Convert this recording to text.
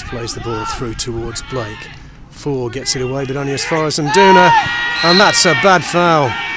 6 plays the ball through towards Blake. 4 gets it away, but only as far as Nduna, and that's a bad foul.